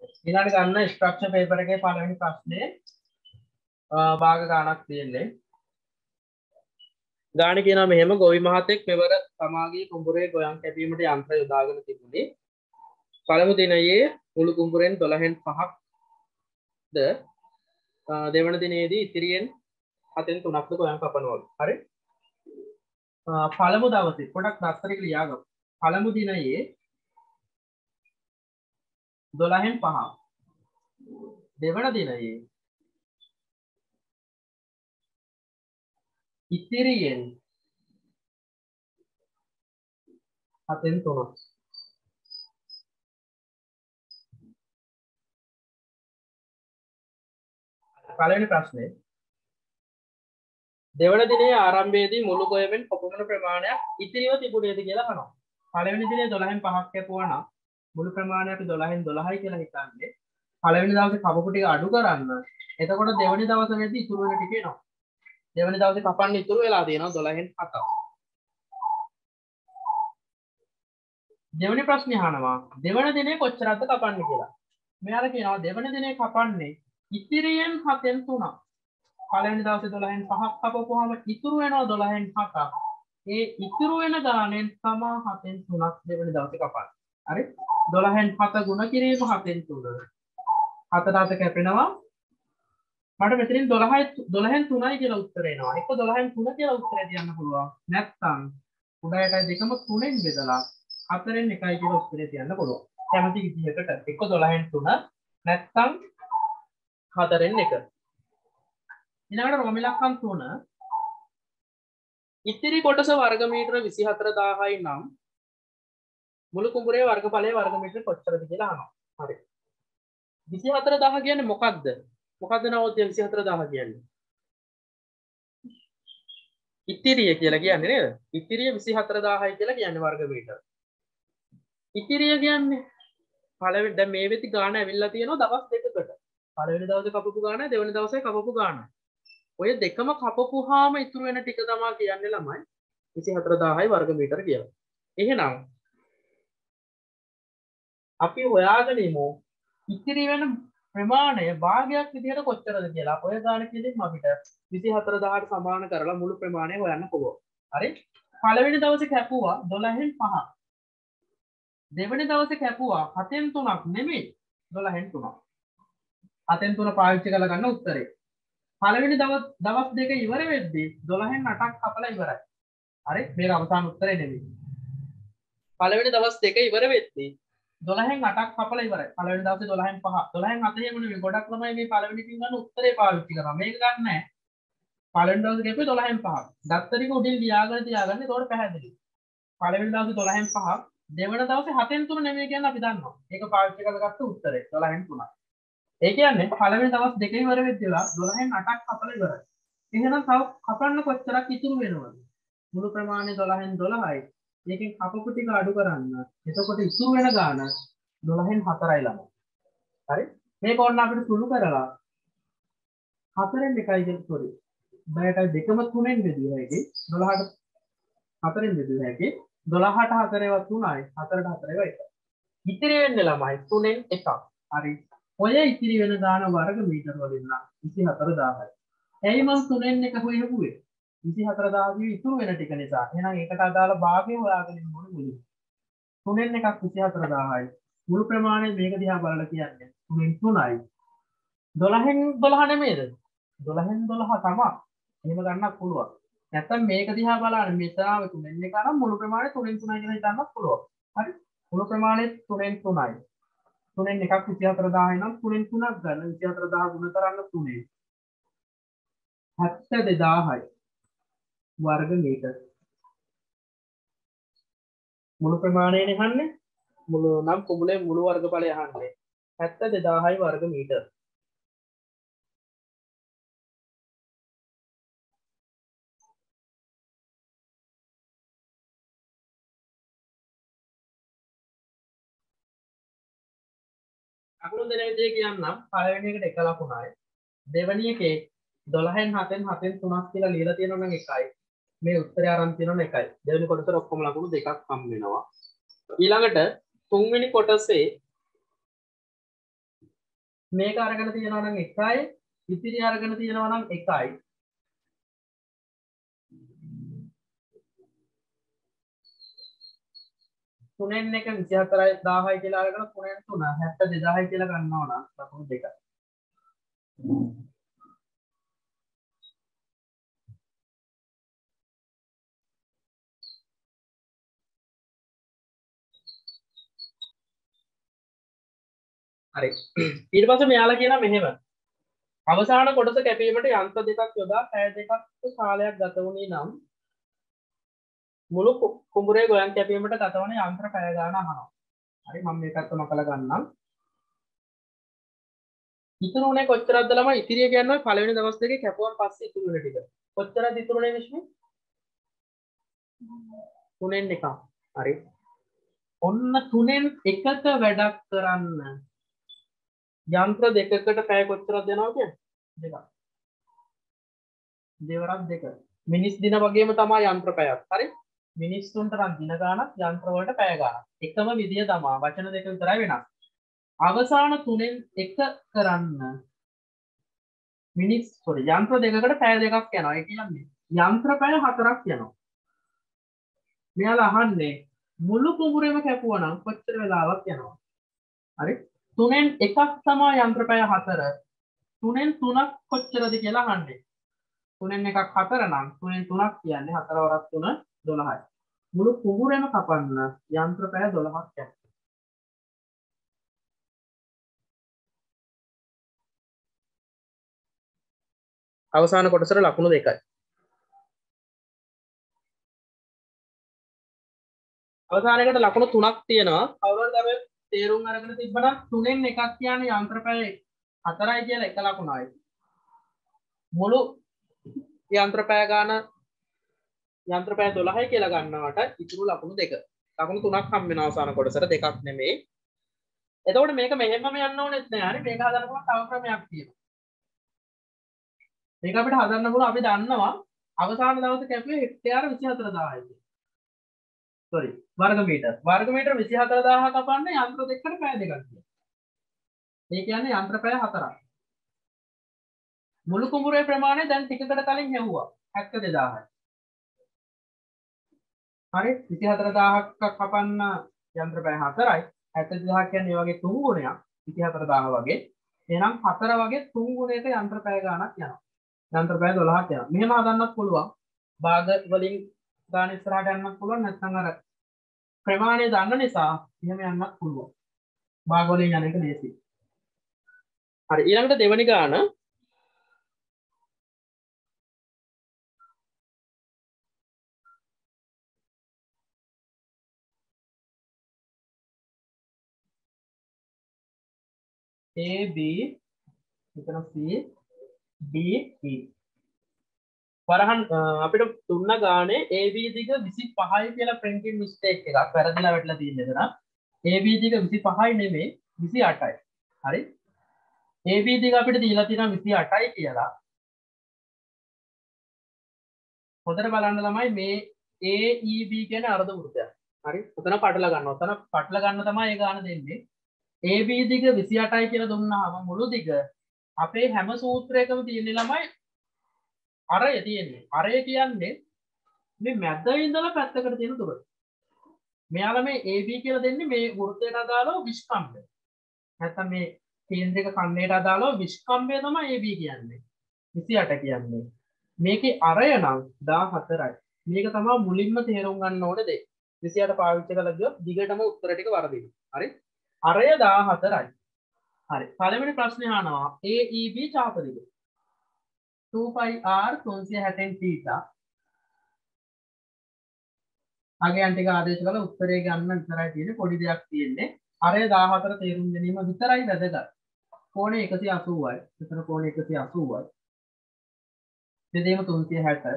ඊළඟට ගන්න structure paper එකේ පළවෙනි ප්‍රශ්නේ භාග ගණනක් තියෙන්නේ. ගාණ කියනවා මෙහෙම ගොවි මහතෙක් මෙවර තමාගේ කුඹුරේ ගොයම් කැපීමට යන්ත්‍ර යොදාගෙන තිබුණේ. පළමු දිනයේ මුළු කුඹුරෙන් 12න් 5ක්ද දෙවන දිනේදී ඉතිරියෙන් 7න් 3ක්ද ගොයම් කපනවලු. හරි? පළමු දවසේ පොඩක් දස්තරේ ලියාගමු. පළමු දිනයේ 12න් 5ක්. දෙවන දිනයේ ඉතිරියෙන් 7න් 3ක්. පළවෙනි ප්‍රශ්නේ දෙවන දිනේ ආරම්භයේදී මුළු ගොයමෙන් කොපමණ ප්‍රමාණයක් ඉතිරිව තිබුණේද කියලා අහනවා. පළවෙනි දිනේ 12න් 5ක් කැපුවා නම් මුළු ප්‍රමාණය අපි 12න් 12යි කියලා හිතන්නේ. පළවෙනි දවසේ කපපු ටික අඩු කරන්න. එතකොට දෙවෙනි දවසේදී ඉතුරු වෙන ටික එනවා. දෙවෙනි දවසේ කපන්න ඉතුරු වෙලා තියෙනවා 12න් 7ක්. දෙවෙනි ප්‍රශ්නේ අහනවා දෙවන දිනේ කොච්චරද කපන්නේ කියලා. මෙයාලා කියනවා දෙවන දිනේ කපන්නේ ඉතිරියෙන් 7න් 3ක්. පළවෙනි දවසේ 12න් 5ක් කපපුවාම ඉතුරු වෙනවා 12න් 7ක්. ඒ ඉතුරු වෙන ගානෙන් තමා 7න් 3ක් දෙවෙනි දවසේ කපන්නේ. හරි? 12න් 7 ගුණ කිරීම 7න් 3. 7 කැපෙනවා. මට මෙතනින් 12න් 3යි කියලා උත්තරය එනවා. එක 12න් 3 කියලා උත්තරය තියන්න පුළුවන්. නැත්නම් උඩයටයි දෙකම 3ෙන් බෙදලා 4න් 1යි කියලා උත්තරය තියන්න පුළුවන්. කැමති විදිහකට එක 12න් 3 නැත්නම් 4න් 1. ඊළඟට රෝම ඉලක්කම් 3 ඉතිරි කොටස වර්ග මීටර 24000යි නම් මුළු කුඹුරේ වර්ගඵලයේ වර්ග මීටර කොච්චරද කියලා අහනවා. හරි. 24000 කියන්නේ මොකක්ද? මොකක්ද නවෝදය 24000 කියන්නේ? ඉතිරිය කියලා කියන්නේ නේද? ඉතිරිය 24000යි කියලා කියන්නේ වර්ග මීටර. ඉතිරිය කියන්නේ පළවෙනි දැන් මේ වෙති ගාන ඇවිල්ලා තියෙනවා දවස් දෙකකට. පළවෙනි දවසේ කපපු ගාන දෙවෙනි දවසේ කපපු ගාන. ඔය දෙකම කපපුවාම ඉතුරු වෙන ටික තමයි කියන්නේ ළමයි 24000යි වර්ග මීටර කියලා. එහෙනම් අපි හොයාගෙන ඉමු ඉතිරි වෙන ප්‍රමාණය භාගයක් විදිහට කොච්චරද කියලා. ඔය ගාන කියෙදිම අපිට 24000ට සමාන කරලා මුළු ප්‍රමාණය හොයන්න පුළුවන්. හරි? පළවෙනි දවසේ කැපුවා 12න් 5ක්. දෙවෙනි දවසේ කැපුවා 7න් 3ක් නෙමෙයි 12න් 3ක්. 7න් 3 පාවිච්චි කරලා ගන්න උත්තරේ. පළවෙනි දවස් දෙක ඉවර වෙද්දී 12න් 8ක් කපලා ඉවරයි. හරි? මේක අවසාන උත්තරේ නෙමෙයි. පළවෙනි දවස් දෙක ඉවර වෙද්දී 12න් 8ක් කපලා ඉවරයි. පළවෙනි දවසේ 12න් 5. 12න් 8 එහෙම නෙමෙයි. ගොඩක් ළමයි මේ පළවෙනි කින් ගන්න උත්තරේ පාවිච්චි කරනවා. මේක ගන්න නැහැ. පළවෙනි දවසේ කැපුවේ 12න් 5ක්. දත්තරික උඩින් ලියාගෙන තියාගන්න. ඒකට පැහැදිලි. පළවෙනි දවසේ 12න් 5ක්. දෙවන දවසේ 7න් 3 නෙමෙයි කියන්නේ අපි දන්නවා. ඒක පාවිච්චි කරලා ගත්ත උත්තරේ 12න් 3ක්. ඒ කියන්නේ පළවෙනි දවස් දෙක ඉවර වෙද්දිලා 12න් 8ක් කපලා ඉවරයි. එහෙනම් තව කපන්න කොච්චරක් ඉතුරු වෙනවද? මුළු ප්‍රමාණය 12න් 12යි. මේකෙන් කපපු ටික අඩු කරන්න. එතකොට ඉතුරු වෙන ගාන 12න් 4යි ළමයි. හරි? මේක ඕන්න අපිට සුළු කරලා 4න් 1යි කියන සෝරි. බයටයි දෙකම 3ෙන් බෙදුවා හැකි. 12ට 4ෙන් බෙදුවා හැකි. 12ට 4 වත් 3යි. 4ට 4 වත් 1යි. ඉතිරි වෙන්නේ ළමයි 3ෙන් 1ක්. හරි. ඔය ඉතිරි වෙන ගාන වර්ග මීටර වලින් නම් 24000යි. ඇයි මම 3ෙන් 1 හොයුවේ? 24000 ඉතුරු වෙන ටික නිසා. එහෙනම් ඒකට අදාළ භාගය හොයාගෙන ඉන්න ඕනේ මුලින්. 3ෙන් 1ක් 24000යි. මුළු ප්‍රමාණය මේක දිහා බලලා කියන්නේ 3ෙන් 3යි. 12න් 12 නෙමෙයිද? 12න් 12 තමයි. එහෙම ගන්නත් පුළුවන්. නැත්තම් මේක දිහා බලන්න මෙතන 3ෙන් 1 අරන් මුළු ප්‍රමාණය 3ෙන් 3යි කියලා හිතන්නත් පුළුවන්. හරි? මුළු ප්‍රමාණය 3ෙන් 3යි. 3ෙන් 1ක් 24000යි නම් 3ෙන් 3ක් ගන්න 24000 ගුණ කරන්න 3ෙන් 72000යි වර්ග මීටර. මුළු ප්‍රමාණයනේ අහන්නේ. මුළු නම් කුඹුලේ මුළු වර්ගඵලය අහන්නේ. 72000යි වර්ග මීටර. අකුණු දෙන විදිය කියන්නම්. පළවෙනි එකට 1 ලකුණයි. දෙවෙනි එකේ 12න් 7න් 7න් 3ක් කියලා ලියලා තියෙනවා නම් 1යි. මේ උත්තරය අරන් තියෙනවා 1යි. දෙවෙනි කොටසට ඔක්කොම ලකුණු දෙකක් හම් වෙනවා. ඊළඟට තුන්වෙනි කොටසේ මේක අරගෙන තියෙනවා නම් 1යි ඉතිරි අරගෙන තියෙනවා නම් 1යි තුනෙන් එක 24යි 1000යි කියලා අරගෙන තුනෙන් 3 72000යි කියලා ගන්නවා නම් ලකුණු දෙකයි හරි ඊට පස්සේ මෙයාලා කියනවා මෙහෙම අවසාන කොටස කැපීමට යන්ත්‍ර දෙකක් යොදා පැය දෙකක් කාලයක් ගත වුණේ නම් මුළු කුඹුරේ ගොයන් කැපීමට ගත වන යන්ත්‍ර පැය ගාන අහනවා. හරි මම මේකත් මකලා ගන්නම්. ඉතුරු උනේ කොච්චරක්ද ළමයි? ඉතිරිය කියන්නේ පළවෙනි දවස් දෙකේ කැපුවන් පස්සේ ඉතුරු වෙන ටික. කොච්චරද ඉතුරුනේ විශ්මි? 3න් 1. හරි. ඔන්න 3න් 1ක වැඩක් කරන්න යන්ත්‍ර දෙකකට පැය කොච්චරක් දෙනවා කියන්නේ? දෙකක්. දෙවරක් දෙක. මිනිස් දින වගේම තමයි යන්ත්‍ර පැයක්. හරි? මිනිස්සුන්ට නම් දින ගාණක් යන්ත්‍ර වලට පැය ගාණක්. එකම විදිය තමයි. වචන දෙක විතරයි වෙනස්. අවසාන 3න් 1 කරන්න යන්ත්‍ර දෙකකට පැය දෙකක් යනවා. ඒ කියන්නේ යන්ත්‍ර පැය 4ක් යනවා. මෙයාලා අහන්නේ මුළු කුඹුරේම කැපුවා නම් කොච්චර වෙලාවක් යනවා? හරි? 3න් 1ක් තමයි යන්ත්‍ර පැය 4. 3න් 3ක් කොච්චරද කියලා අහන්නේ. 3න් 1ක් 4 නම් 3න් 3ක් කියන්නේ 4 වරක් 3 12යි. මුළු කුඹුරේම කපන්න යන්ත්‍ර පැය 12ක් යනවා. අවසාන කොටසට ලකුණු දෙකයි. අවසානයකට ලකුණු 3ක් තියෙනවා. කවුරුහරි දැන් තේරුම් අරගෙන තිබ්බනම් 3න් 1ක් කියන්නේ යන්ත්‍ර පැය 4යි කියලා එක ලකුණයි. මුළු යන්ත්‍ර පැය ගාන යන්ත්‍ර පැය 12යි කියලා ගන්නවට ඉතුරු ලකුණු දෙක. ලකුණු 3ක් හම් වෙන අවසාන කොටසට දෙකක් නෙමෙයි. එතකොට මේක මෙහෙමම යන්න ඕනෙත් නෑ. හරි මේක හදන්න පුළුවන් තව ක්‍රමයක් තියෙනවා. මේක අපිට හදන්න පුළුවන් අපි දන්නවා අවසාන දවසේ කැපුවේ හෙක්ටයාර 24000යි. සෝරි වර්ග මීටර් 24000 කපන්න යන්ත්‍ර දෙකකට පැය දෙකක් තියෙනවා. ඒ කියන්නේ යන්ත්‍ර පැය 4ක්. මුළු කුඹුරේ ප්‍රමාණය දැන් ටිකකට කලින් හෙව්වා 72000යි. හරි 24000ක් කපන්න යන්ත්‍ර පැය 4යි 72000 කියන්නේ මේ වගේ 3 ගුණයක් 24000 වගේ. එහෙනම් 4 වගේ 3 ගුණයක යන්ත්‍ර පැය ගාණක් යනවා. යන්ත්‍ර පැය 12ක් යනවා. මෙහෙම හදන්නත් පුළුවන්. භාග වලින් ගාන ඉස්සරහට යන්නත් පුළුවන් නැත්නම් අර ප්‍රමාණය දන්න නිසා එහෙම යන්නත් පුළුවන්. භාග වලින් යන එක ලේසියි. හරි ඊළඟට දෙවෙනි ගාන A B මෙතන C D E වරහන් අපිට තුන්න ගානේ AB දිග 25යි කියලා printing mistake එකක් වැරදිලා වැටලා තියෙන එතන AB දිග 25යි නෙමෙයි 28යි හරි AB දිග අපිට දීලා තියෙනවා 28යි කියලා හොඳට බලන්න තමයි මේ AEB කියන්නේ අර්ධ වෘත්තයක් හරි උතන පටල ගන්න උතන පටල ගන්න තමයි ඒ ගාන දෙන්නේ AB දිග 28යි කියලා දුන්නාම මුළු දිග අපේ හැම සූත්‍රයකම තියෙන ළමයි අරය තියෙන්නේ අරය කියන්නේ මේ මැද ඉඳලා පැත්තකට තියෙන දුර. මෙයාලා මේ AB කියලා දෙන්නේ මේ වෘත්තයට අදාළව විස්කම්භය. නැත්නම් මේ කේන්ද්‍රක කන්නේට අදාළව විස්කම්භය තමයි AB කියන්නේ. 28 කියන්නේ. මේකේ අරය නම් 14යි. මේක තමයි මුලින්ම තේරුම් ගන්න ඕනේ දේ. 28 පාවිච්චි කළා ගියොත් දිගටම උත්තර ටික වරදිනවා. හරි? අරය 14යි. හරි. පළවෙනි ප්‍රශ්නේ අහනවා AEB චාප දිග 2πr 360 θ අගයන් ටික ආදේශ කරලා උත්තරේ ගන්න විතරයි තියෙන්නේ පොඩි දෙයක් තියෙන්නේ අරය 14 තේරුම් ගැනීම විතරයි වැදගත් කෝණය 180යි මෙතන කෝණය 180යි දෙදේම 360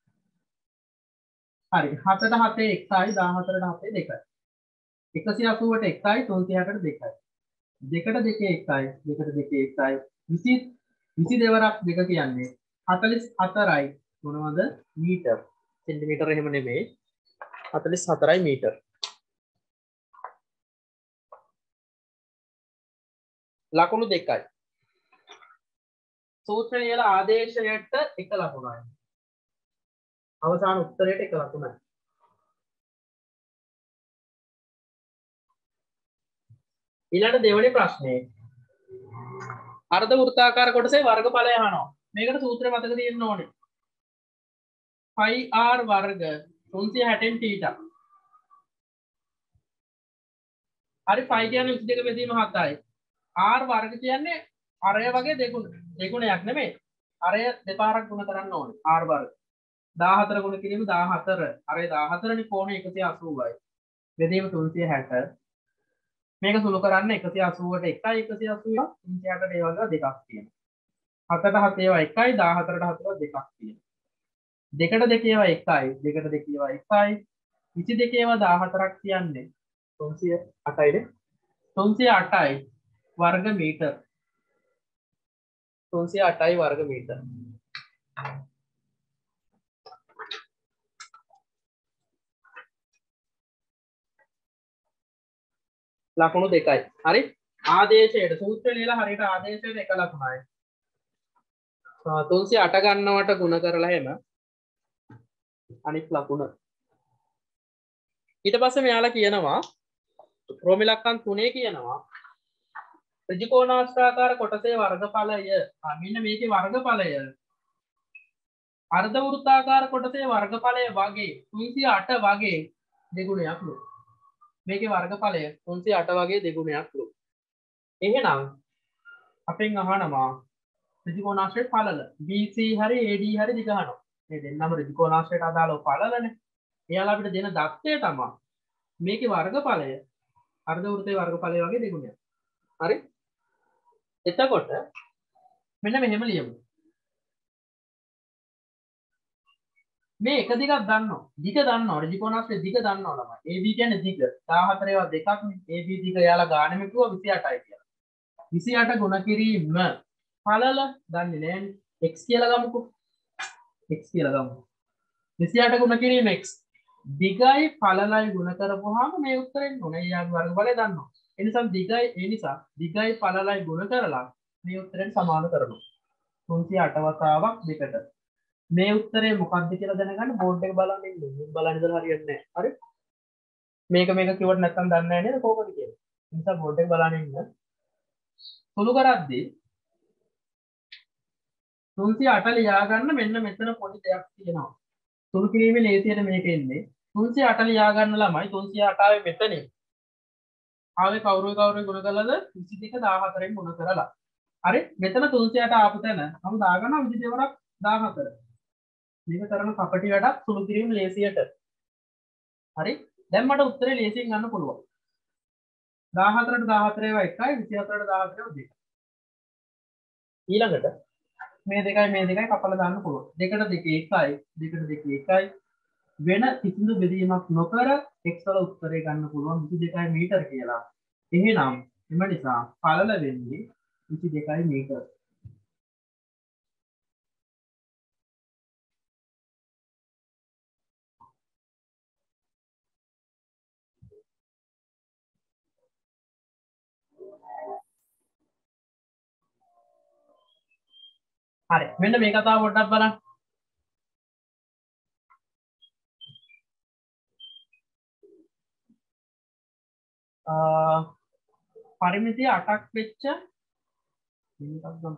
හරි 7ට 7 1යි 14ට 7 2යි 180ට 1යි 360ට 2යි දෙකට 2 1යි දෙකට 2 1යි 20 දෙවරක් දෙක කියන්නේ 44යි මොනවද මීටර් සෙන්ටිමීටර එහෙම නෙමෙයි 44යි මීටර් ලකුණු දෙකයි සූත්‍ර ලියලා ආදේශයට එක ලකුණයි. අවසාන උත්තරයට එක ලකුණයි. ඊළඟ දෙවෙනි ප්‍රශ්නේ. අර්ධ වෘත්තාකාර කොටසේ වර්ගඵලය අහනවා. මේකට සූත්‍රය මතක තියෙන්න ඕනේ. pi r වර්ග 360 θ. හරි pi කියන්නේ 22 බෙදීම 7යි. r වර්ග කියන්නේ අරය වගේ දෙගුණයක් නෙමෙයි. අරය දෙපාරක් ගුණ කරන්න ඕනේ. r වර්ග 14 ගුණ කිරීම 14. අරය 14 නේ කෝණය 180යි. බෙදීම 360. මේක සුළු කරන්න 180ට 1යි 180 360ට ඒ වගේ දෙකක් තියෙනවා. 7ට 7 ඒවා 1යි 14ට 7 දෙකක් තියෙනවා. දෙකට දෙක ඒවා 1යි දෙකට දෙක ඒවා 1යි 22 ඒවා 14ක් කියන්නේ 308යිනේ 308යි වර්ග මීටර 308යි වර්ග මීටර. ලකුණු දෙකයි. හරි ආදේශයට සූත්‍රය ලියලා හරියට ආදේශයට එක ලකුණයි. 308 ගන්නවට ගුණ කරලා එහෙම අනිත් ලකුණ. ඊට පස්සේ මෙයාලා කියනවා රෝම ඉලක්කම් 3 කියනවා ත්‍රිකෝණාස්ථාකාර කොටසේ වර්ගඵලය. මෙන්න මේකේ වර්ගඵලය අර්ධ වෘත්තාකාර කොටසේ වර්ගඵලය වගේ 308 වගේ දෙගුණයක්ලු. මේකේ වර්ගඵලය 308 වගේ දෙගුණයක්ලු. එහෙනම් අපෙන් අහනවා ත්‍රිකෝණාශ්‍රයේ පළල BC හරි AD හරි දිග අහනවා. මේ දෙන්නම ත්‍රිකෝණාශ්‍රයට අදාළව පළලනේ. එයාලා අපිට දෙන දත්තය තමයි මේකේ වර්ගඵලය අර්ධ වෘත්තයේ වර්ගඵලය වගේ දෙගුණයක්. හරි? එතකොට මෙන්න මෙහෙම ලියමු. මේ එක දිගක් දන්නවා. දිග දන්නවා. ත්‍රිකෝණාශ්‍රයේ දිග දන්නවා ළමයි. AB කියන්නේ දිග. 14 ඒවා දෙකක් නේ. AB දිග එයාලා ගානෙම කිව්වා 28යි කියලා. 28 ගුණ කිරීම පළල දන්නේ නෑනේ. x කියලා ගමුකෝ. x කියලා ගමු. 28 ගුණ කිරීම x. දිගයි පළලයි ගුණ කරපුවාම මේ උත්තරෙන් මොනේ යාගේ වර්ගඵලය දන්නවා. ඒ නිසා දිගයි පළලයි ගුණ කරලා මේ උත්තරෙන් සමාන කරනවා. 308 වතාවක් දෙකට. මේ උත්තරේ මොකක්ද කියලා දැනගන්න බෝඩ් එක බලන්න ඉන්න. බලන්න ඉඳලා හරියන්නේ නැහැ. හරි? මේක කිව්වට නැත්තම් දන්නේ නැහැ නේද කොහොමද කියලා. ඒ නිසා බෝඩ් එක බලන්න ඉන්න. සුළු කරද්දී 308 ලියා ගන්න මෙන්න මෙතන පොඩි දෙයක් තියෙනවා. සුළු කිරීමේ ලේසියට මේක එන්නේ. 308 ලියා ගන්න ළමයි 308 ආවේ මෙතනින්. ආවේ කවුරු ගුණ කළාද 22 14න් ගුණ කරලා. හරි? මෙතන 308 ආපු තැන අපි දාගන්නවා 22 වරක් 14. මේක කරන කපටි වැඩක් සුළු කිරීම ලේසියට. හරි? දැන් මට උත්තරේ ලේසියෙන් ගන්න පුළුවන්. 14ට 14 ඒවා 1යි 24ට 14 ඒවා 2යි. ඊළඟට මේ දෙකයි කපලා දාන්න පුළුවන්. දෙකට දෙක 1යි දෙකට දෙක 1යි වෙන කිසිදු බෙදීමක් නොකර x වල උත්තරේ ගන්න පුළුවන් 22යි මීටර කියලා. එහෙනම් එම නිසා පළල වෙන්නේ 22යි මීටර. හරි මෙන්න මේ කතාව පොඩ්ඩක් බලන්න. පරිමිතිය 8ක් වෙච්ච මේකක් ගන්න.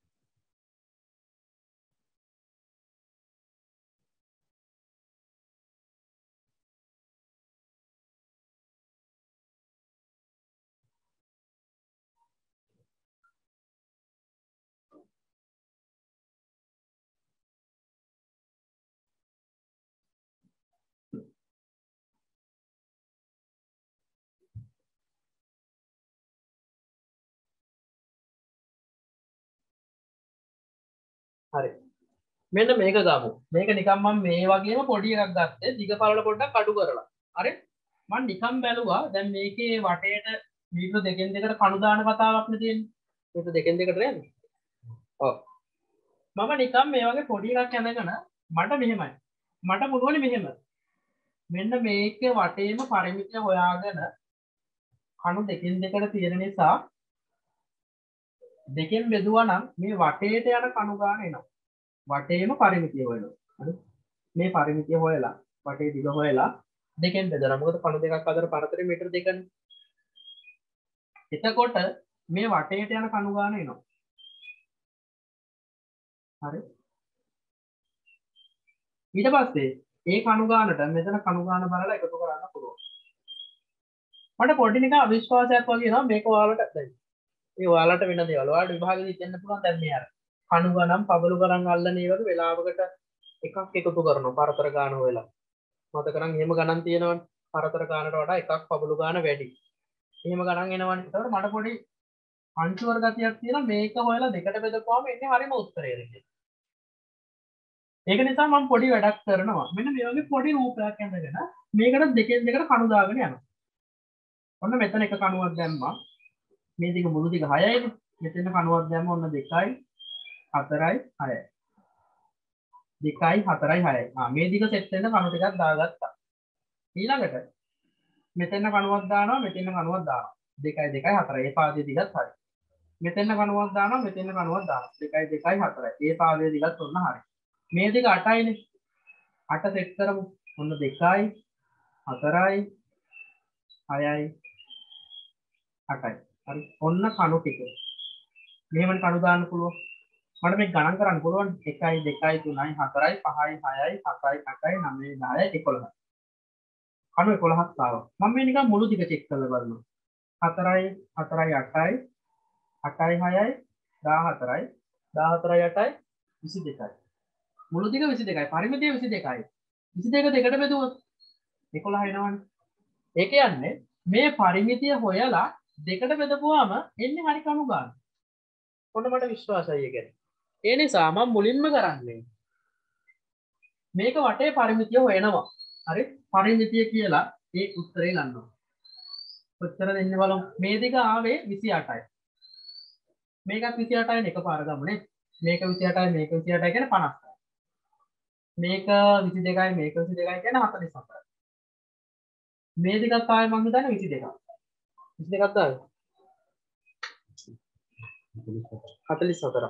හරි මෙන්න මේක ගමු. මේක නිකන් මම මේ වගේම පොඩි එකක් ගත්තේ දිග පළල පොඩ්ඩක් අඩු කරලා. හරි මම නිකන් බැලුවා දැන් මේකේ වටේට මීටර දෙකෙන් දෙකට කණු දාන කතාවක් නේ තියෙන්නේ. මීටර දෙකෙන් දෙකට නේද? ඔව්. මම නිකන් මේ වගේ පොඩි එකක් අරගෙන මට මෙහෙමයි. මට පුළුවන් මෙහෙම. මෙන්න මේකේ වටේම පරිමිතිය හොයාගෙන කණු දෙකෙන් දෙකට තියෙන නිසා දෙකෙන් බෙදුවා නම් මේ වටේට යන කණු ගාන එනවා. වටේම පරිමිතිය හොයනවා. හරි. මේ පරිමිතිය හොයලා වටේ දිග හොයලා දෙකෙන් බෙදලා. මොකද කණු දෙකක් අතර පරතරය මීටර 2නේ. එතකොට මේ වටේට යන කණු ගාන එනවා. හරි. ඊට පස්සේ ඒ කණු ගානට මෙතන කණු ගාන බලලා එකතු කරන්න පුළුවන්. මට පොඩි නිකන් අවිශ්වාසයක් වගේ එනවා මේක ඔයාලට දැන්. ඒ ඔයාලට වෙන දේවල්. ඔයාලට විභාගෙදි දෙන්න පුළුවන් දැන් මේ අර කණු ගණන් පබළු ගණන් අල්ලන ඒ වගේ වෙලාවකට එකක් එකතු කරනවා පරතර ගාන හොයලා. මතක නම් එහෙම ගණන් තියෙනවනේ. පරතර ගානට වඩා එකක් පබළු ගාන වැඩි. එහෙම ගණන් එනවනේ. ඒතකොට මට පොඩි අංශු වර්ග ගතියක් තියෙනවා මේක හොයලා දෙකට බෙදපුවාම එන්නේ හරිම උත්තරයද කියලා. ඒක නිසා මම පොඩි වැඩක් කරනවා. මෙන්න මේ වගේ පොඩි රූපයක් ඇඳගෙන මේකට දෙකෙන් දෙකට කණු දාගෙන යනවා. ඔන්න මෙතන එක කණුවක් දැම්මා. මේ දිග මුළු දිග 6යිනේ. මෙතන කණුවක් දැම්ම ඔන්න 2යි 4යි 6යි. 2යි 4යි 6යි. මේ දිග සෙට් වෙන කණු ටිකක් දාගත්තා. ඊළඟට මෙතන කණුවක් දානවා මෙතන කණුවක් දානවා. 2යි 2යි 4යි. ඒ පාදයේ දිගත් හරි. මෙතන කණුවක් දානවා මෙතන කණුවක් දානවා. 2යි 2යි 4යි. ඒ පාදයේ දිගත් ඔන්න හරි. මේ දිග 8යිනේ. 8 සෙට් කරමු. ඔන්න 2යි 4යි 6යි 8යි. හරි. ඔන්න කණු ටික. මෙහෙම කණු දාන්න පුළුවන්. මට මේක ගණන් කරන්න පුළුවන් 1යි 2යි 3යි 4යි 5යි 6යි 7යි 8යි 9යි 10යි 11යි. කණු 11ක් ආවා. මම මේ නිකන් මුළු දිග චෙක් කරලා බලනවා. 4යි 4යි 8යි 8යි 6යි 14යි 14යි 8යි 22යි. මුළු දිග 22යි. පරිමිතිය 22යි. 22 දෙකට බෙදුවොත් 11 එනවනේ. ඒ කියන්නේ මේ පරිමිතිය හොයලා දෙකට බෙදපුවාම එන්නේ හරි කණු ගන්න. ඔන්න මට විශ්වාසයි ඒක. ඒ නිසා මම මුලින්ම කරන්නේ මේක වටේ පරිමිතිය හොයනවා. හරි? පරිමිතිය කියලා ඒ උත්තරේ ගන්නවා. කොච්චර දෙන්නේ බලමු. මේ දිග ආවේ 28යි. මේකත් 28යි එකපාර ගමුනේ. මේක 28යි මේක 28යි කියන්නේ 50යි. මේක 22යි මේක 22යි කියන්නේ 44යි. මේ දිගත් ආවේ මම හිතන්නේ 22ක්. 22ක් දාන්න. 44ක්.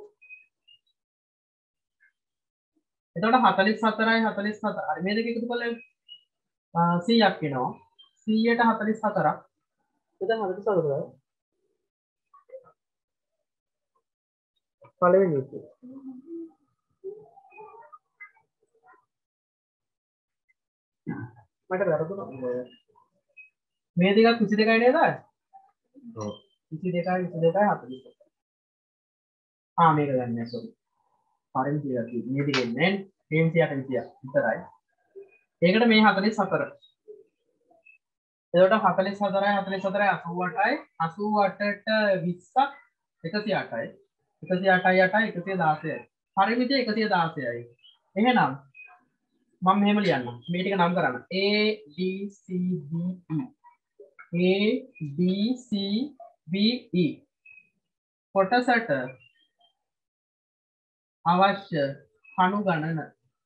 එතකොට 44යි 44. හරි මේ දෙක එකතු කරලා 100ක් එනවා. 100ට 44ක්. එතන 44ද? පළවෙනි එක. මට වැරදුනා. මේ දෙකක් 22යි නේද? ඔව්. 22යි 44. මේක ගන්න නෑ සෝරි. පරිමිතිය තියෙන්නේ මේ දෙකෙන් නේ. මේ 28 විතරයි. ඒකට මේ 44. එතකොට 44යි 88යි 88ට 20ක් 108යි. 108යි 8යි 116යි. පරිමිතිය 116යි. එහෙනම් මම මෙහෙම ලියන්නම්. මේ ටික නම් කරන්න. A B C D E A B C B E කොටසට අවශ්‍ය කණු ගණන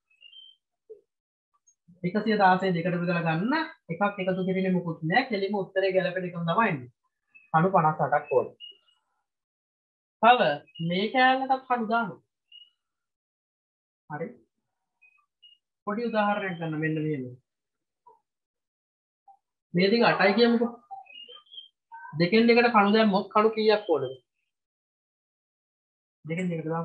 116 දෙකට බෙදලා ගන්න එකක් එකතු කිරීමේ මුකුත් නෑ. කෙලින්ම උත්තරේ ගැලපෙන එකම තමයි එන්නේ. කණු 58ක් ඕනේ. තව මේ කෑල්ලටත් කණු දානවා. හරි. පොඩි උදාහරණයක් ගන්න මෙන්න මෙහෙම. මේ දිග 8යි කියමුකෝ. දෙකෙන් දෙකට කණු දැම්මොත් කණු කීයක් ඕනද? දෙකෙන් දෙකට දාමු.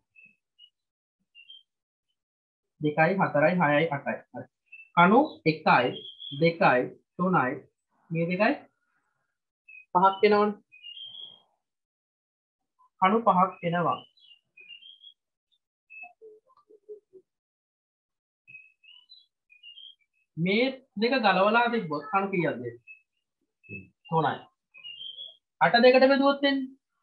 2යි 4යි 6යි 8යි. හරි. කණු 1යි 2යි 3යි මේ දෙකයි 5ක් එනවනේ. කණු 5ක් එනවා. මේ දෙක ගලවලා තිබ්බොත් කණු කීයක්ද? 3යි. 8 දෙකට බෙදුවොත් එන්නේ.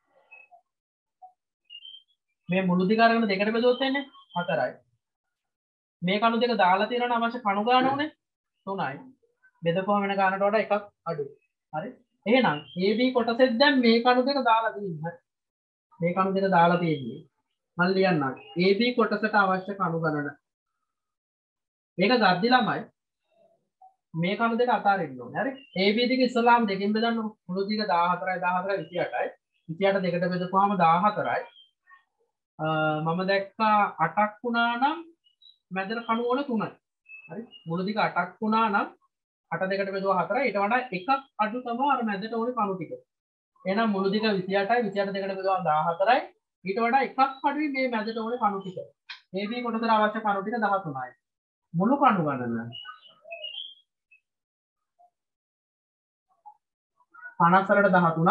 මේ මුළු දිග අරගෙන දෙකට බෙදුවොත් එන්නේ 4යි. මේ කණු දෙක දාලා තියෙනවනේ අවශ්‍ය කණු ගාන උනේ 3යි. බෙදපුවම වෙන ගානට වඩා එකක් අඩුයි. හරි. එහෙනම් AB කොටසෙත් දැන් මේ කණු දෙක දාලා තියෙන්නේ. මේ කණු දෙක දාලා තියෙන්නේ. මම ලියන්නම්. AB කොටසට අවශ්‍ය කණු ගණන. මේක ගද්දි ළමයි මේ කණු දෙක අතාරින්න ඕනේ. හරි. AB දිග ඉස්සලාම දෙකෙන් බෙදන්න මුළු දිග 14යි 14යි 28යි. 28 දෙකට බෙදපුවාම 14යි. මම දැක්කා 8ක් වුණා නම් මැදට කණු ඕන 3යි. හරි. මුළු දිග 8ක් වුණා නම් 8 දෙකට බෙදුවා 4යි. ඊට වඩා එකක් අඩු තමයි අර මැදට ඕනේ කණු ටික. එහෙනම් මුළු දිග 28යි 28 දෙකට බෙදුවා 14යි. ඊට වඩා එකක් අඩුයි මේ මැදට ඕනේ කණු ටික. AB කොටසට අවශ්‍ය කණු ටික 13යි. මුළු කණු ගණන 58ට 13ක්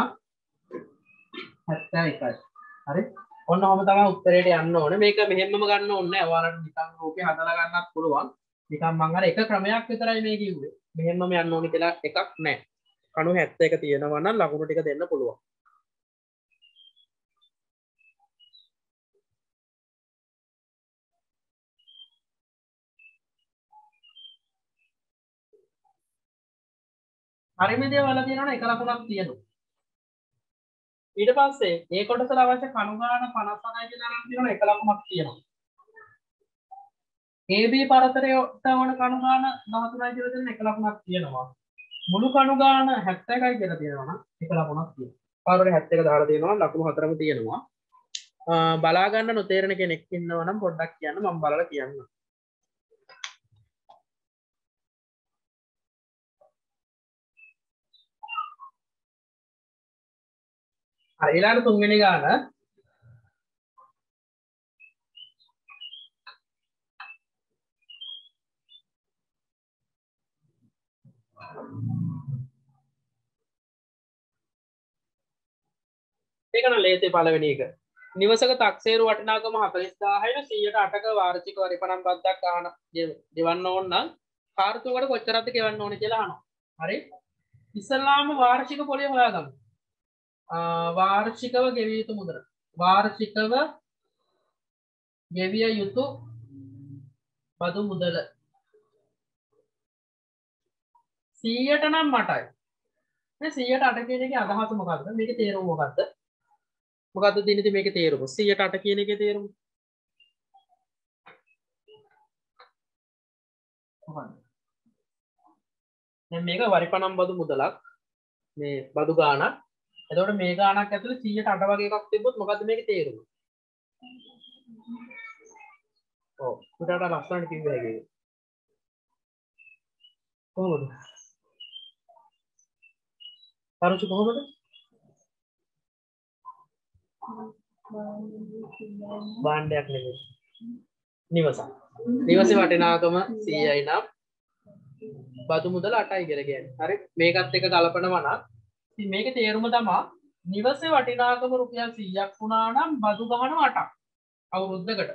71යි. හරි. ඔන්න ඔහම තමයි උත්තරේට යන්න ඕනේ. මේක මෙහෙම්මම ගන්න ඕනේ නැහැ. ඔයාලට නිකන් රූපේ හදලා ගන්නත් පුළුවන්. නිකන් මම අර එක ක්‍රමයක් විතරයි මේ කිව්වේ. මෙහෙම්මම යන්න ඕනේ කියලා එකක් නැහැ. කණු 71 තියෙනවා නම් ලකුණු ටික දෙන්න පුළුවන්. පරිමිතිය වල තියෙනවා එක ලකුණක් තියෙනවා. ඊට පස්සේ ඒ කොටසට අවශ්‍ය කණු ගාන 58යි කියලා නම් තියෙනවා එක ලකුණක් තියෙනවා. AB පරතරයට වන කණු ගාන 13යි කියලා තියෙන එක ලකුණක් තියෙනවා. මුළු කණු ගාන 71යි කියලා තියෙනවා නම් එක ලකුණක් තියෙනවා. පාරවල 71 දාලා තියෙනවා ලකුණු 4ම තියෙනවා. බලා ගන්න නොතේරෙන කෙනෙක් ඉන්නවා නම් පොඩ්ඩක් කියන්න මම බලලා කියන්නම්. හරි ඊළඟ තුන්වෙනි ගාන ඒක නම් ලේසියි පළවෙනි එක. නිවසක තක්සේරු වටිනාකම 40000යි 100%ක වාර්ෂික වරිපණම් බද්දක් ගන්න දෙවන්න ඕන නම් කාර්තුවකට කොච්චරක්ද ගෙවන්න ඕනේ කියලා අහනවා. හරි. ඉස්සල්ලාම වාර්ෂික පොලිය හොයාගමු. වාර්ෂිකව ගෙවිය යුතු මුදල. වාර්ෂිකව ගෙවිය යුතු බදු මුදල 100ට නම් මටයි. මේ 100ට 8 කියන එකේ අදහස මොකද්ද? මේකේ තේරුම මොකද්ද? මොකද්ද දිනිති මේකේ තේරුම? 100ට 8 කියන එකේ තේරුම. මොකද්ද? දැන් මේක වරිපණම් බදු මුදලක්. මේ බදු ගාණක්. එතකොට මේ ගාණක් ඇතුලේ 100ට 8 වගේ එකක් තිබ්බොත් මොකද්ද මේකේ තේරුම? ඔව්. උඩට ලස්සනට කිව්ව හැකි. කොහොමද? පරුචි කොහොමද? භාණ්ඩයක් නෙමෙයි. නිවසක්. නිවසේ වටිනාකම 100යි නම් බදු මුදල 8යි කියලා කියන්නේ. හරි. මේකත් එක්ක කලපනවා නම් ඉතින් මේකේ තේරුම තමයි නිවසේ වටිනාකම රුපියල් 100ක් වුණා නම් බදු ගහනවා 8ක් අවුරුද්දකට.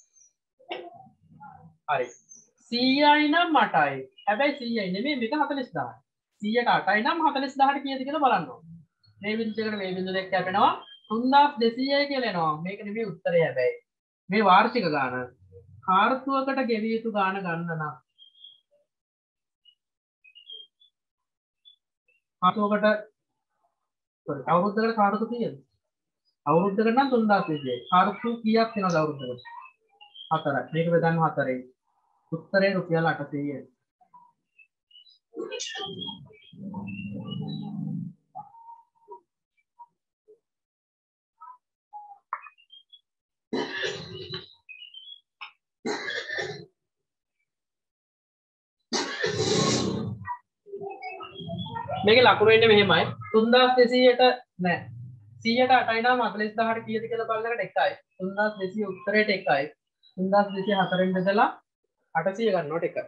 හරි. 100යි නම් 8යි. හැබැයි 100යි නෙමෙයි මේක 40000යි. 100ට 8යි නම් 40000ට කීයද කියලා බලන්න ඕනේ. මේ බින්දු දෙකට මේ බින්දු දෙක කැපෙනවා 3200යි කියලා එනවා. මේක නෙමෙයි උත්තරය හැබැයි. මේ වාර්ෂික ගාන. කාර්තුවකට ගෙවිය යුතු ගාන ගන්න නම් කාර්තුවකට අවුරුද්දකට කාර්තු කීයද? අවුරුද්දකට නම් 3200යි. කාර්තු කීයක් වෙනවද අවුරුද්දකට? 4යි. මේක බෙදන්න 4යි. උත්තරේ රුපියල් 800යි. මේක ලකුණු වෙන්නේ මෙහෙමයි 3200ට නෑ 100ට 8යි නම් 40000ට කීයද කියලා බලනකොට 1යි 3200 උත්තරේට 1යි 3200 4ෙන් බෙදලා 800 ගන්නකොට 1යි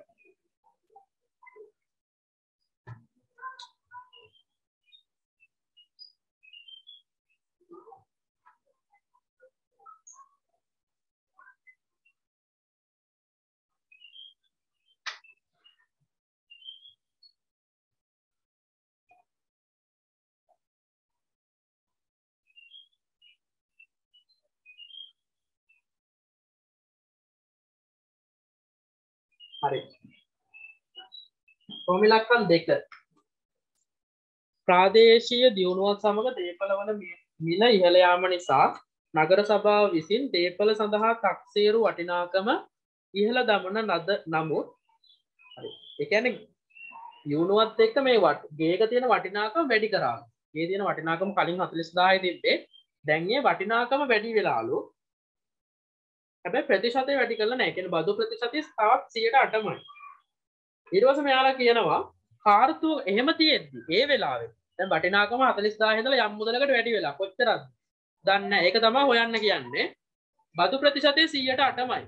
හරි කොමිලක්කම් දෙක ප්‍රාදේශීය දියුණුවත් සමග දේපළවල මිල ඉහළ යාම නිසා නගර සභාව විසින් දේපළ සඳහා තක්සේරු වටිනාකම ඉහළ දමන ලද නමුත් හරි ඒ කියන්නේ දියුණුවත් එක්ක මේ ගේක තියෙන වටිනාකම වැඩි කරා ඒ තියෙන වටිනාකම කලින් 40000 තිබ්බේ. දැන් ඒ වටිනාකම වැඩි වෙලාලු. හැබැයි ප්‍රතිශතය වැඩි කරලා නැහැ. කියන්නේ බදු ප්‍රතිශතය තවත් 108මයි. ඊට පස්සේ මෙයාලා කියනවා කාර්තුව එහෙම තියෙද්දි ඒ වෙලාවේ දැන් වටිනාකම 40000 ඉඳලා යම් මුදලකට වැඩි වෙලා කොච්චරද? දන්නේ නැහැ. ඒක තමයි හොයන්න කියන්නේ. බදු ප්‍රතිශතය 108මයි.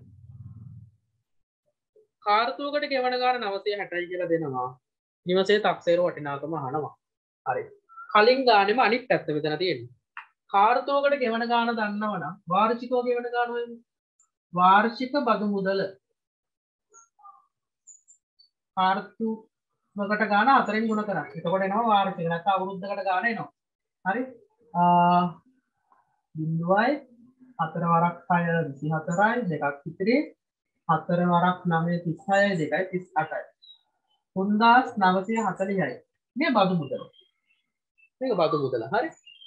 කාර්තුවකට ගෙවන ගාන 960යි කියලා දෙනවා. නිවසේ තක්සේරු වටිනාකම අහනවා. හරි. කලින් ගානෙම අනිත් පැත්ත මෙතන තියෙන්නේ. කාර්තුවකට ගෙවන ගාන දන්නවනම් වාර්ෂිකව ගෙවන ගාන වෙන්නේ. වාර්ෂික බදු මුදල කාර්තුවකට ගාන 4ෙන් ගුණ කරා. එතකොට එනවා වාර්ෂික. නැත්නම් අවුරුද්දකට ගාන එනවා. හරි. 0යි 4 වරක් 6 24යි දෙකක් ඉතිරි 4 වරක් 9 36යි දෙකයි 38යි 3940යි මේ බදු මුදල. මේක බදු මුදල. හරි.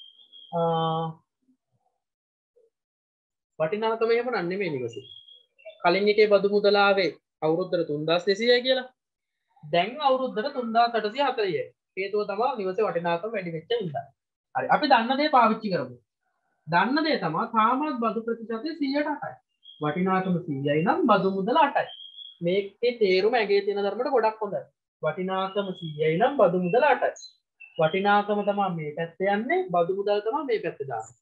වටිනාකම එහෙම නෙමෙයි නිවසේ. කලින් එකේ බදු මුදල ආවේ අවුරුද්දට 3200යි කියලා. දැන් අවුරුද්දට 3840යි. හේතුව තමයි නිවසේ වටිනාකම වැඩි වෙච්ච නිසා. හරි. අපි දන්න දේ පාවිච්චි කරමු. දන්න දේ තමයි තාමත් බදු ප්‍රතිශතය 108යි. වටිනාකම 100යි නම් බදු මුදල 8යි. මේකේ තේරුම ඇගේ තියෙන ධර්මයට ගොඩක් හොඳයි. වටිනාකම 100යි නම් බදු මුදල 8යි. වටිනාකම තමයි මේ පැත්තේ යන්නේ, බදු මුදල් තමයි මේ පැත්තේ දාන්නේ.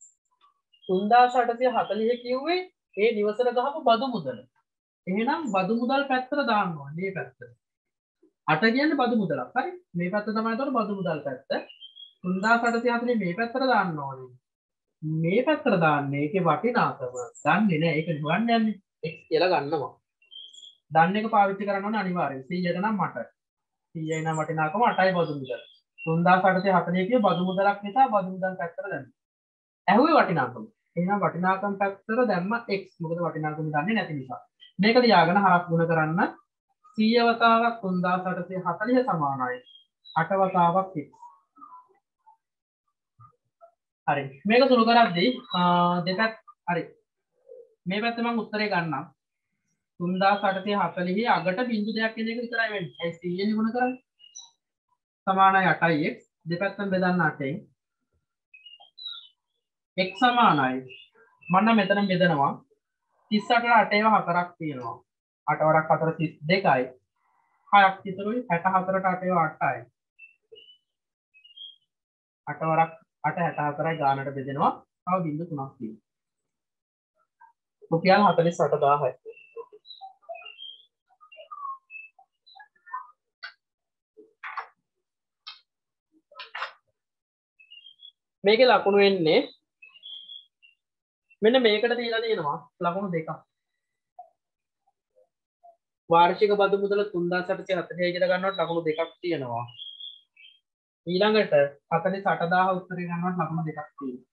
3840 කිව්වේ ඒ නිවසට ගහපු බදු මුදල. එහෙනම් බදු මුදල් පැත්තට දාන්න ඕනේ මේ පැත්තට. 8 කියන්නේ බදු මුදලක්. හරි. මේ පැත්ත තමයි ඒතකොට බදු මුදල් පැත්ත. 3840 මේ පැත්තට දාන්න ඕනේ. මේ පැත්තට දාන්නේ ඒකේ වටිනාකම දන්නේ නැහැ. ඒක ගන්න යන්නේ x කියලා ගන්නවා. දන්න එක පාවිච්චි කරන්න ඕනේ අනිවාර්යයෙන්. 100ට නම් 8යි. 100යි නම් වටිනාකම 8යි බදු මුදල. 3840 කිය බදු මුදලක් නිසා බදු මුදල් පැත්තට දැම්මා. ඇහුවේ වටිනාකම. එහෙනම් වටිනාකම පැත්තට දැම්ම x. මොකද වටිනාකම දන්නේ නැති නිසා. මේක ලියාගෙන හරක් ගුණ කරන්න 100 වතාවක් 3840 සමානයි 8 වතාවක් x. හරි. මේක සුළු කරද්දී දෙකක් හරි. මේ පැත්තේ මම උත්තරේ ගන්නම්. 3840 අගට බිංදු දෙකක් එන එක විතරයි වෙන්නේ. ඒ 100 නේ ගුණ කරන්නේ. සමානයි 8x. දෙපැත්තම බෙදන්න 8ෙන්. x සමානයි. මම මෙතන බෙදනවා. 38ට 8 ඒවා 4ක් තියෙනවා. 8 වරක් 4 32යි. 6ක් ඉතුරුයි 64ට 8 ඒවා 8යි. 8 වරක් 8 64යි ගානට බෙදෙනවා. තව බිංදු 3ක් තියෙනවා. රුපියල් 48000යි. මේකේ ලකුණු වෙන්නේ මෙන්න මේකට දීලා තියෙනවා ලකුණු දෙකක්. වාර්ෂික බදු මුදල 3840 කියලා ගන්නවට ලකුණු දෙකක් තියෙනවා. ඊළඟට 48000 උත්තරේ ගන්නවට ලකුණු දෙකක් තියෙනවා.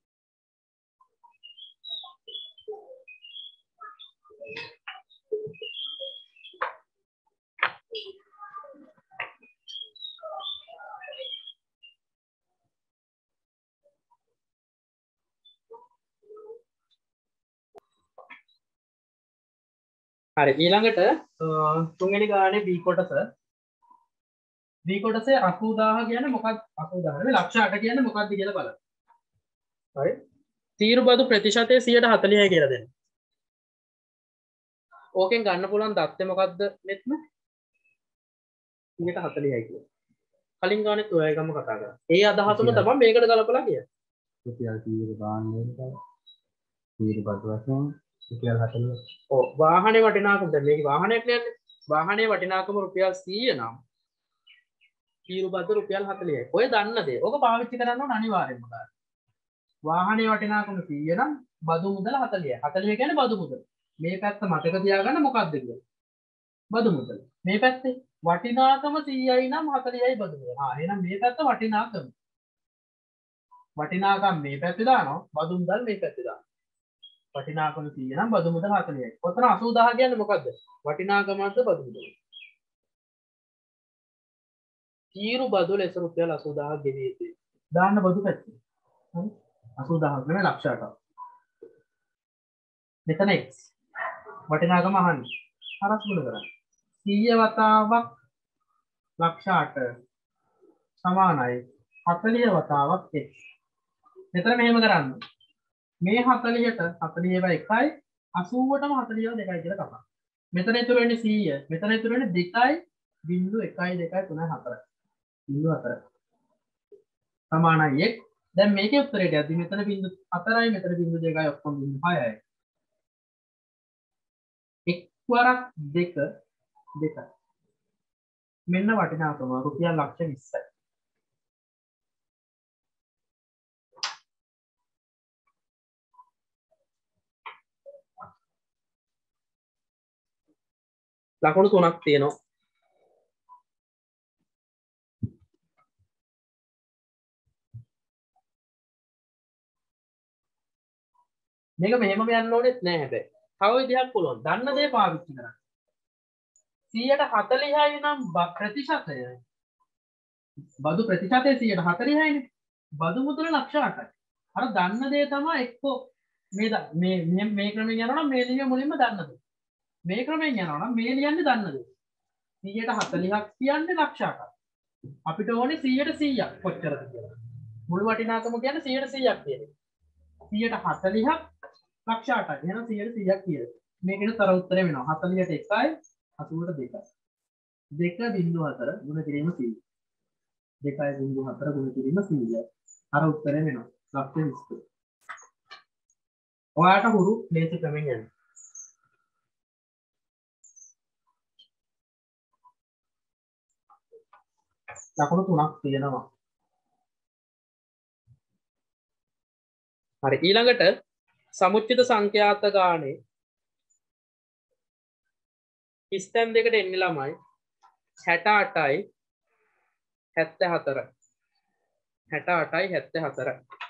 හරි. ඊළඟට තුන්වෙනි ගානේ B කොටස. B කොටසේ 80000 කියන්නේ මොකක්ද? 80000 නෙවෙයි ලක්ෂ 8 කියන්නේ මොකක්ද කියලා බලන්න. හරි. තීරු බදු ප්‍රතිශතය 140යි කියලා දෙන්න. ඕකෙන් ගන්න පුළුවන් දත්තේ මොකක්ද මෙත්ම? 140යි කියලා. කලින් ගානෙත් ඔය එකම කතා කරා. ඒ අදහසම තමයි මේකට ගලපලා කියන්නේ. රුපියල් 100ක ගාන වෙනවා. තීරු බදු වශයෙන් රුපියල් 40. ඔව් වාහනේ වටිනාකම දැන් මේක වාහනයක් නෑනේ. වාහනේ වටිනාකම රුපියල් 100 නම් තීරු බදු රුපියල් 40යි. ඔය දන්න දේ. ඕක පාවිච්චි කරන්න ඕන අනිවාර්යෙන්ම ගන්න. වාහනේ වටිනාකම 100 නම් බදු මුදල 40යි. 40 කියන්නේ බදු මුදල. මේ පැත්ත මතක තියාගන්න මොකක්ද කියලා. බදු මුදල. මේ පැත්තේ වටිනාකම 100යි නම් 40යි බදු මුදල. එහෙනම් මේ පැත්ත වටිනාකම. වටිනාකම් මේ පැත්තේ දානවා. බදු මුදල් මේ පැත්තේ දානවා. වටිනාකම 100 නම් බදු මුදල 40යි. ඔතන 80000 කියන්නේ මොකද්ද? වටිනාකමත් බදු මුදල. තීරු බදු ලෙස රුපියල් 80000 ගෙවී යුතුයි. දාන්න බදු පැත්තේ. හරි? 80000 නෙමෙයි ලක්ෂ 8ක්. මෙතන x. වටිනාකම අහන්නේ. හරස් ගුණ කරන්න. 100 වතාවක් ලක්ෂ 8 සමානයි 40 වතාවක් x. මෙතන මෙහෙම කරන්න. මේ 40ට 40 1යි 80ටම 40 2යි කියලා කපන්න. මෙතන ඉතුරු වෙන්නේ 100. මෙතන ඉතුරු වෙන්නේ 2යි 0.1 2 3 4. 0.4 සමානයි x. දැන් මේකේ උත්තරයට යද්දි මෙතන 0.4යි මෙතන 0.2යි ඔක්කොම 0.6යි. x වරක් 2 2යි. මෙන්න වටිනාකම රුපියල් ලක්ෂ 20යි. ලකුණු 3ක් තියෙනවා. මේක මෙහෙම යන්න ඕනෙත් නෑ හැබැයි. තව විදිහක් පුළුවන්. දන්න දේ පාවිච්චි කරන්න. 140යි නම් ප්‍රතිශතය. බදු ප්‍රතිශතය 140යිනේ. බදු මුදල ලක්ෂ 8යි. අර දන්න දේ තමයි එක්කෝ මේ ක්‍රමයෙන් යනවා නම් මේ ලියුම මුලින්ම දන්න දේ. මේ ක්‍රමයෙන් යනවා නම් මේ ලියන්නේ දන්න දේ. 140ක් කියන්නේ ලක්ෂ 8ක්. අපිට ඕනේ 100ට 100ක් කොච්චරද කියලා. මුළු වටිනාකම කියන්නේ 100ට 100ක් කියන්නේ. 140ක් ලක්ෂ 8යි. එහෙනම් 100ට 100ක් කියලා. මේකේ තර උත්තරය වෙනවා 40ට 1යි 80ට 2යි. 2.4 ගුණ කිරීම 100. 2.4 ගුණ කිරීම 100යි. අර උත්තරය වෙනවා ලක්ෂ 20. ඔයාට හුරු ලේසි ක්‍රමෙන් යන්න. ලකුණු 3ක් තියෙනවා. හරි ඊළඟට සමුච්චිත සංඛ්‍යාත ගානේ ස්තැන් දෙකට එන්නේ ළමයි 68යි 74යි 68යි 74යි